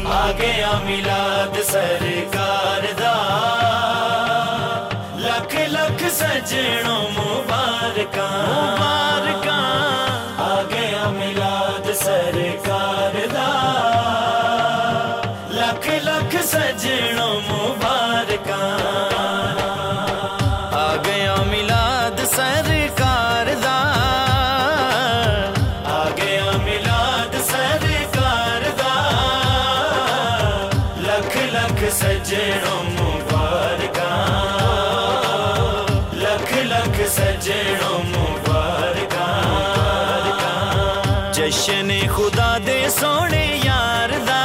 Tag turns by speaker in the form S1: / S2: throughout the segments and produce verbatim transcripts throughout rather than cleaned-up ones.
S1: आ गया मिलाद सरकार दा, लख लख सजणों मुबारकां मुबारकां। आ गया मिलाद सरकार दा, लख लख सजणों मुबारकां। आ गया मिलाद सरकार दा, आ गया मिलाद सरकार दा, लख लख सजणों मुबारकां, लख लख सजणों मुबारकां। जश्न खुदा दे सोने यार दा,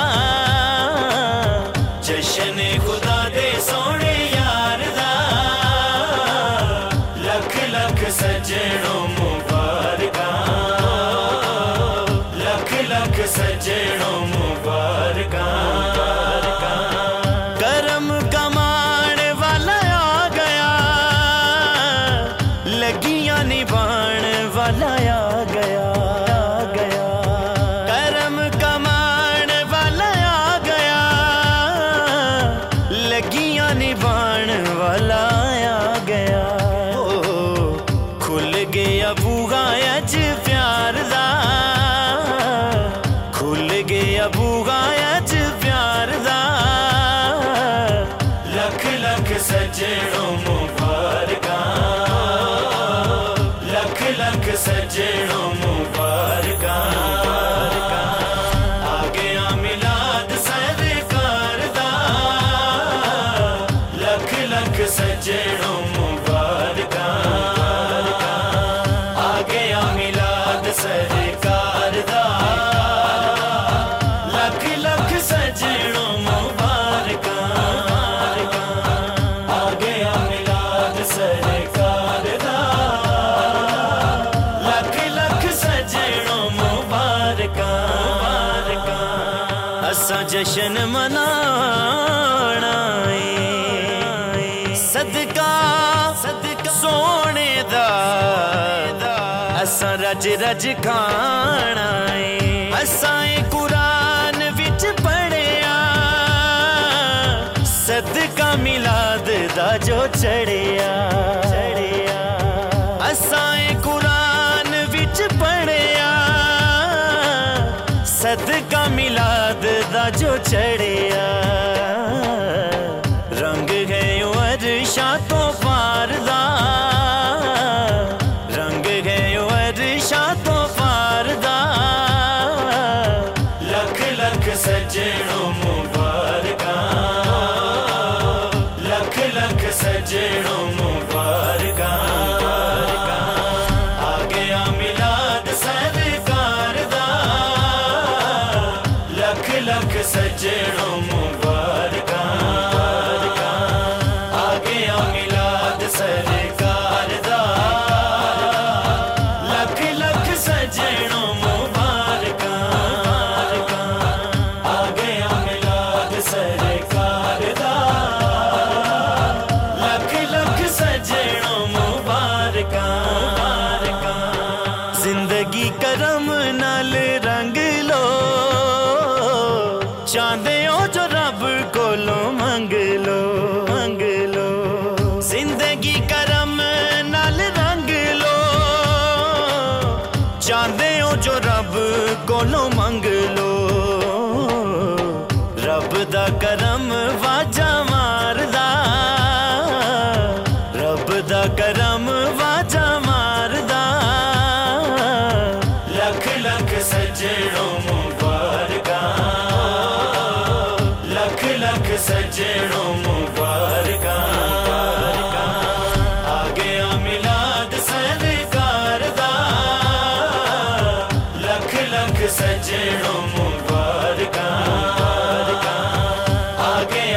S1: जश्न खुदा दे सोने यार दा, लख लख सजणों मुबारकां, लख लख सजणों मुबारकां। करम कमाण वाला आ गया, लगियां निभाण वाला आ गया आ गया। करम कमाण वाला आ गया, लगियां निभाण वाला आ गया। ओ खुल गया बूहा अज प्यार दा, खुल गया बूहा अज प्यार दा, लख लख सजणों मुबारकां, लख लख सजणों मुबारकां। आ गया मिलाद सरकार दा, लख लख सजणों मुबारकां। आ गया मिलाद सरकार दा, लख लख सजणों मुबारकां। आ गया मिलाद सरकार दा, लख लख सजणों मुबारकां। असां जश्न मनाना ए, सदका सदका सोने दा, असां रज रज खाना ए। असां ए कुरान विच पढ़िया, सदका मिलाद दा जो चढ़िया चढ़िया। असां ए कुरान विच पढ़िया, सदका मिलाद दा जो चढ़िया। रंग है अरशा तो पार दा, रंग है अरशा तो पार दा, लख लख सजणों मुबारकां, लख लख सजणों मुबारकां। आ गया मिलाद सरकार दा, लख लख सजणों मुबारकां। आ गया मिलाद सरकार दा, लख लख सजणों मुबारकां। आ गया मिलाद सरकार दा, लख लख सजणों मुबारकां। जिंदगी करम नाल रंग लो, चाहते हो जो रब कोलों मंग लो मंग लो। जिंदगी करम नाल रंग लो, चाहते हो जो रब कोलों मंग लो। रब दा करम वाजा मारदा, रब दा करम वाजा मारदा, लख लख सजणों मुबारकां, लख लख सजणों मुबारकां। आ गया मिलाद सरकार दा, लख लख सजणों मुबारकां। आ गया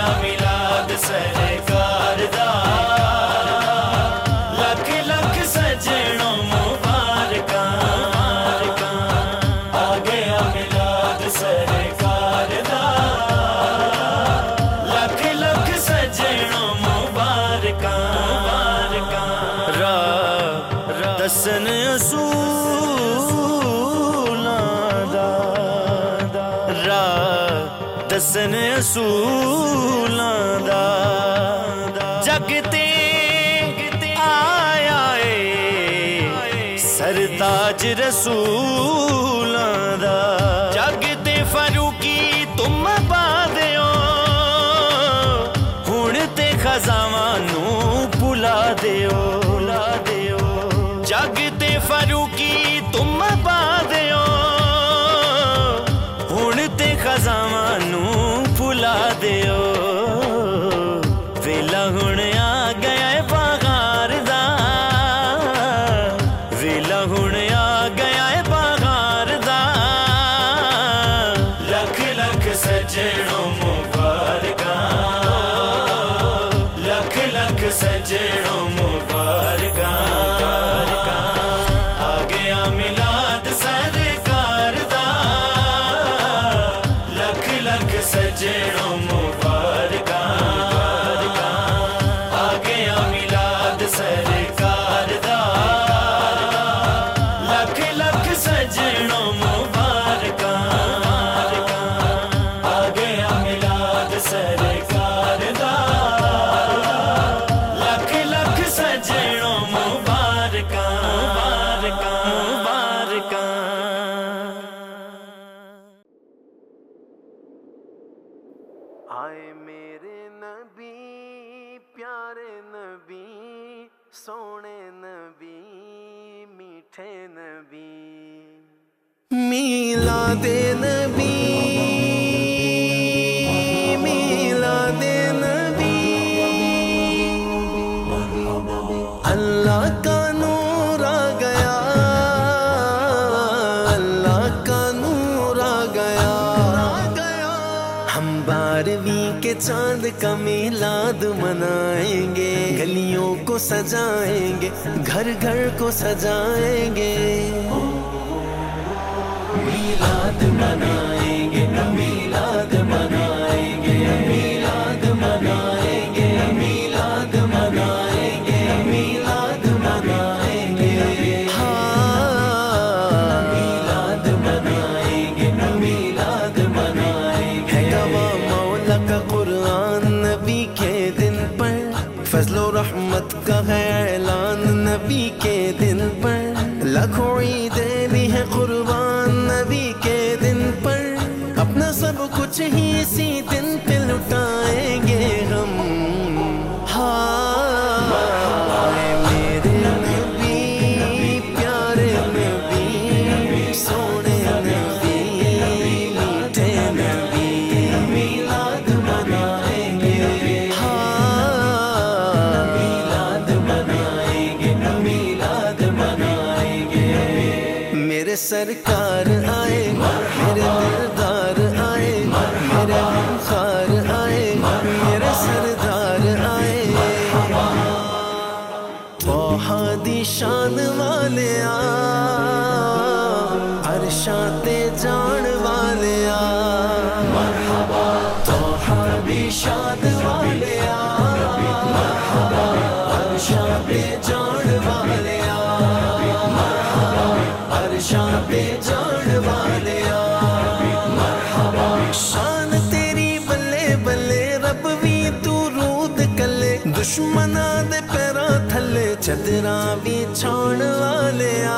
S1: दसन असूलां दा जग ते आया ए सरताज रसूलां दा जग ते फरूकी तुम बादियो हुण ते खजावां नू भुला दियो भुला दियो जग ते फरूकी तुम बादियो हुण ते खजावां नू भुला दियो वेला हुण आ गया है बहार दा वेला हुण आ गया है बहार दा लख लख सजणों मुबारकां लख लख सजणों मुबारकां आ गया मिलाद सरकार दा लख लख सजणों मुबारकां आ गया मिलाद सरकार दा लख लख सजणों मुबारकां आ गया मिलाद सरकार दा लख लख सजणों मुबारकां मुबारकां मुबारकां
S2: आए मेरे नबी प्यारे नबी सोने नबी मीठे नबी मिलादे नबी मिलादे नबी अल्लाह का नूर आ गया अल्लाह का नूर आ गया हम बारहवीं के चांद का मिलाद मनाएंगे गलियों को सजाएंगे घर घर को सजाएंगे मिलाद मनाएंगे मिलाद मनाएंगे मिलाद मनाएंगे मिलाद मनाएंगे मिलाद मनाएंगे हाँ मिलाद मनाएंगे मिलाद मनाएंगे है गवाह मौला का कुरान नबी के दिन पर फजलो रहमत का है ऐलान नबी के दिन पर लाखों ईदें ली है कुर्बान नबी के दिन पर अपना सब कुछ ही इसी दिन पे लुटाएंगे हम हाँ मेरे नबी प्यारे नबी सोने नबी मीठे नबी मिलाद मनाएंगे हाँ मिलाद मनाएंगे मिलाद मनाएंगे मेरे सरकार आए मेरे दिलदार आए मेरे गमखार आए मेरे सरदार आए तोहा दी शान वाले आ अरशां ते जान वाले आ तोहा दी शान वाले आ अरशां ते जान वाले आ अरशां पे जान वाले आ शान तेरी बल्ले बल्ले रब भी तू रूद कले दुश्मना दे पैरां थल्ले चदरां भी छाण वाले आ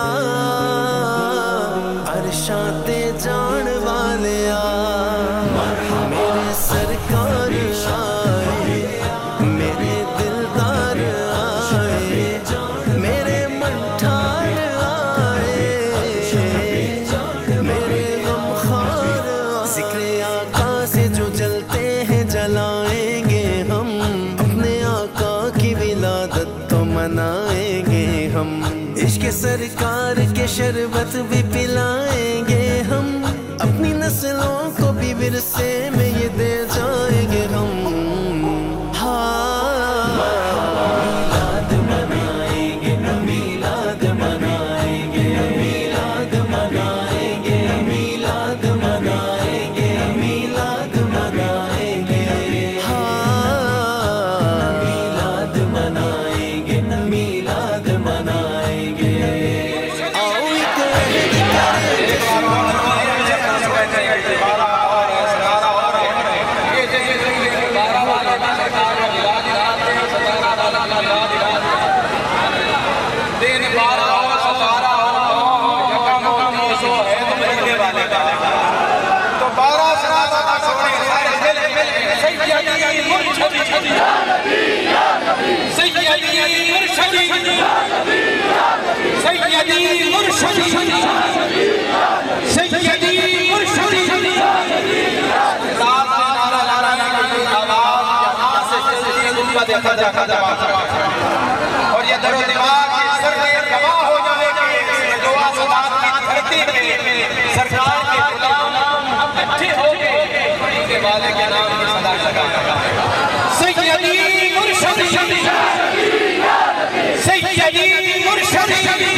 S2: अरशां ते जान वाले आ मेरे सरकार आए मेरे दिलदार आए मेरे मंठार आए मेरे गमखार जिक्र आका से जो जलते हैं जलाएंगे हम अपने आका की विलादत तो मनाएंगे हम इश्क सरकार के शरबत भी पिलाएंगे हम अपनी नस्लों को भी विरसे में ये दे जाएंगे हम हाँ मिलाद मनाएंगे मिलाद मनाएंगे मिलाद मनाएंगे मिलाद मनाएंगे मिलाद मनाएंगे हाँ मिलाद मनाएंगे मिलाद मनाएंगे आओ एक
S3: اور یہ در و دیوار کی سردی گواہ ہو جائے گی کہ دعا صدات کی دھرتی میں سرکار کے غلام اکٹھے ہو گئے ان کے والے کے نام کی صدا لگایا سیدی مرشد سیدی مرشد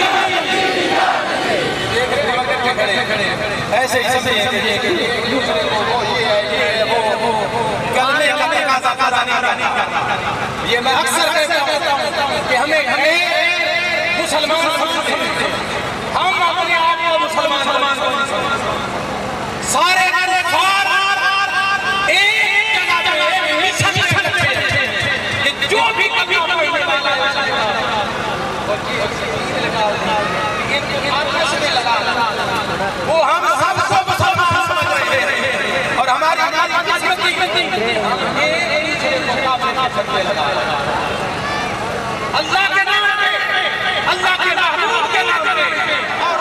S3: ایسے ہی سمجھے کہ دوسرے کو وہ یہ ہے یہ ہے وہ کلمے کلمے کا تقاضا نہیں کرنا یہ میں اکثر کہتا ہوں کہ ہمیں ہمیں مسلمان سمجھتے ہیں ہم اپنے آپ کو مسلمان سمجھتے ہیں سارے کفار ایک جگہ پہ ایک سمجھ کرتے ہیں کہ جو بھی کبھی کوئی والا اور کی اکثر لگا ان کو آپس میں لگا وہ ہم سب کو مسلمان سمجھ رہے ہیں اور ہماری ہماری قسمتی اللہ کے نام پہ اللہ کے محبوب کے نام پہ اور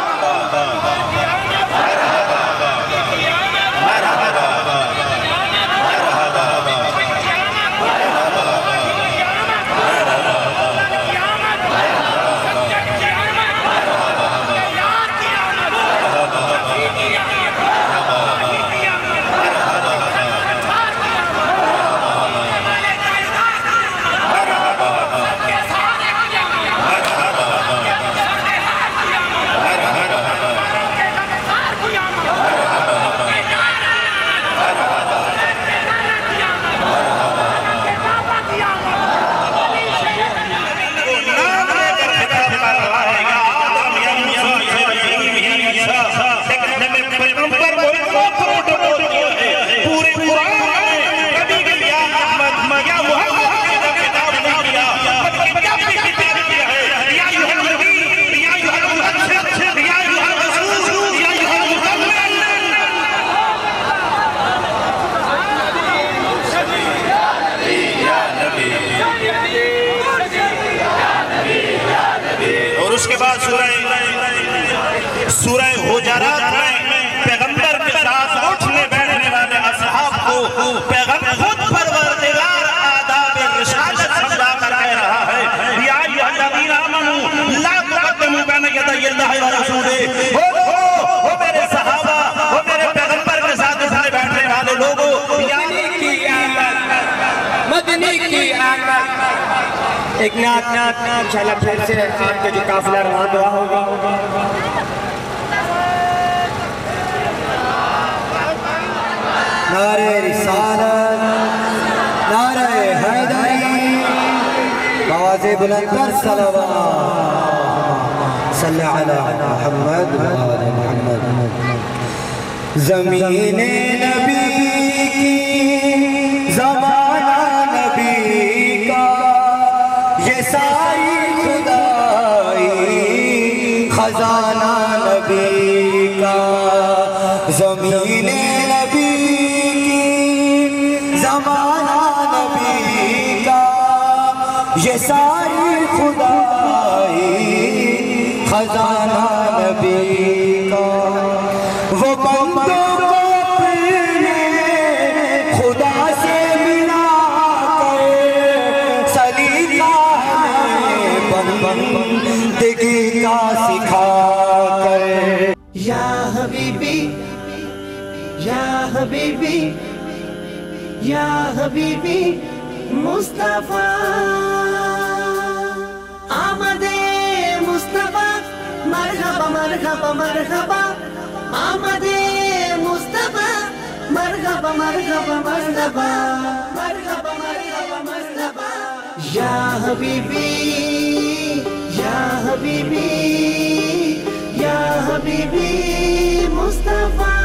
S1: اس کے بعد سورہ سورہ حجرات میں پیغمبر کے ساتھ اٹھنے بیٹھنے والے اصحاب کو پیغمبر خود پروردگار آداب رسالت سمجھا کر کہہ رہا ہے یا ایھا الذین آمنوا لا تقدموا بین یدی اللہ ورسولہ وہ میرے صحابہ وہ میرے پیغمبر کے ساتھ اٹھنے بیٹھنے والے لوگوں یعنی کی آمد
S3: مدنی کی آمد
S4: ایک نعت نعت انشاءاللہ پھر سے آپ کا جو قافلہ روان دعا ہوگا نعرہ رسالت نعرہ حیدری آواز بلند پر صلوات صلی علی محمد و آل محمد زمین نبی کی زمانہ نبی کا یہ ساری خدائی خزانہ نبی کا زمین نبی کی زمانہ نبی کا یہ ساری خدائی خزانہ نبی کا وہ بندوں کو اپنے خدا سے ملا کر سلیقہ بندگی کا سکھا کر
S2: یا حبیبی یا حبیبی یا حبیبی مصطفیٰ آمد مصطفیٰ مرحبا مرحبا مرحبا آمد مصطفیٰ مرحبا مرحبا مرحبا مرحبا مرحبا مرحبا یا حبیبی یا حبیبی یا حبیبی مصطفیٰ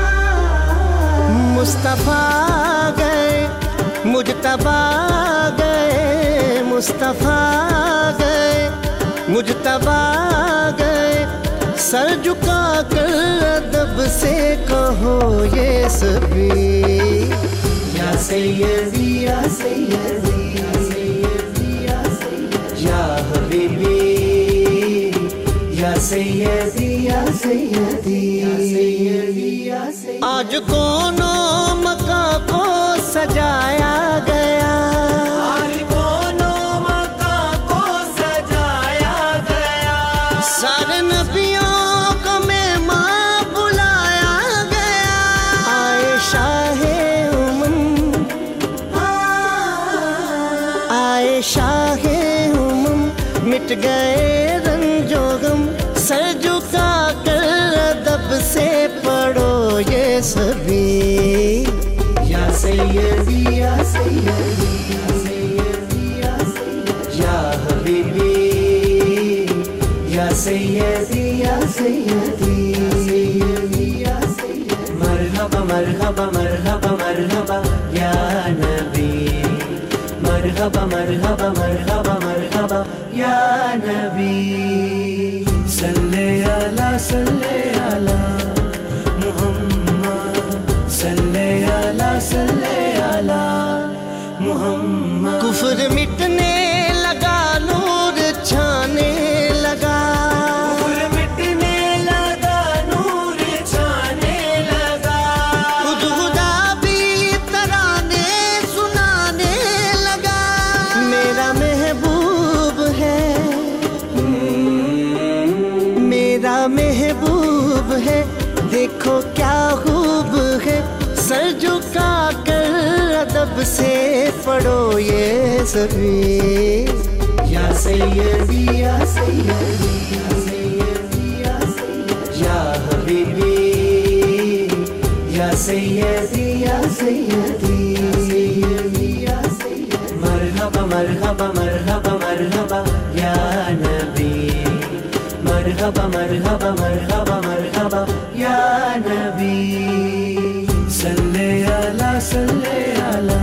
S2: مصطفیٰ گئے مجتبیٰ گئے مصطفیٰ گئے مجتبیٰ گئے سر جھکا کر ادب سے کہو یہ سبھی یا سیدی یا سیدی سیدی یا سیدی آج کونوں مکان کو سجایا گیا آج کونوں مکان کو سجایا گیا سارے نبیوں کو مہمان بلایا گیا آئے شاہ امم آئے شاہ امم مٹ گئے رنج و غم سر جھکا کر ادب سے پڑھو یہ سبھی یا سیدی یا سیدی یا حبیبی یا سیدی یا سیدی مرحبا مرحبا مرحبا مرحبا یا نبی مرحبا مرحبا مرحبا مرحبا یا نبی صلی علی صلی علی محمد صلی علی صلی علی محمد کفر مٹنے لگا نور چھانے لگا کفر مٹنے لگا نور چھانے لگا خود خدا بھی ترانے سنانے لگا میرا محبوب ہے میرا محبوب ہے دیکھو کیا خوب ہے سر جھکا کر ادب سے پڑھو یہ سبھی یا سیدی یا سیدی یا حبیبی یا سیدی یا سیدی مرحبا مرحبا مرحبا مرحبا یا نبی مرحبا مرحبا مرحبا مرحبا یا نبی صلی علی صلی علی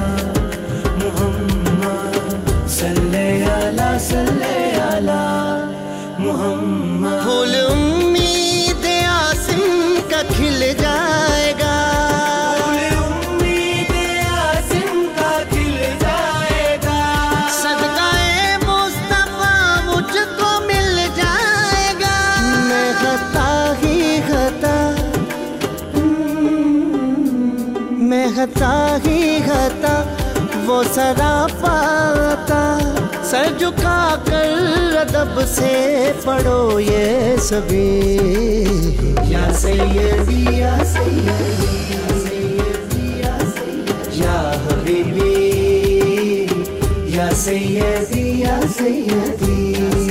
S2: محمد صلی علی صلی علی محمد پھول امید عاصم کا کھل جائے گا پھول امید عاصم کا کھل جائے گا صدقہ مصطفیٰ مجھ کو مل جائے گا میں خطا ہی خطا میں خطا ہی خطا وہ سراپا عطا سر جھکا کر ادب سے پڑھو یہ سبھی یا سیدی یا سیدی یا حبیبی یا سیدی یا سیدی